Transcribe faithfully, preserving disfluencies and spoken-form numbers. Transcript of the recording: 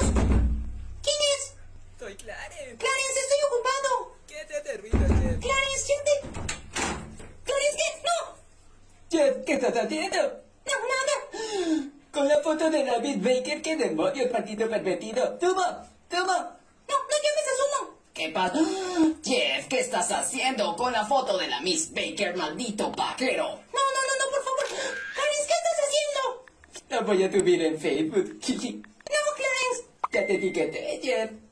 ¿Quién es? Soy Clarence. Clarence, estoy ocupado. ¿Qué te hace ruido, Jeff? Clarence, siente. Clarence, ¿qué? No. Jeff, ¿qué estás haciendo? No, nada. Con la foto de David Baker, ¿qué demonios, maldito pervertido? ¡Toma! ¡Toma! No, no llames a Sumo. ¿Qué pasa? Jeff, ¿qué estás haciendo con la foto de la Miss Baker, maldito vaquero? No, no, no, no, por favor. Clarence, ¿qué estás haciendo? La voy a subir en Facebook. No, Clarence. Ya te etiqueté, Jeff.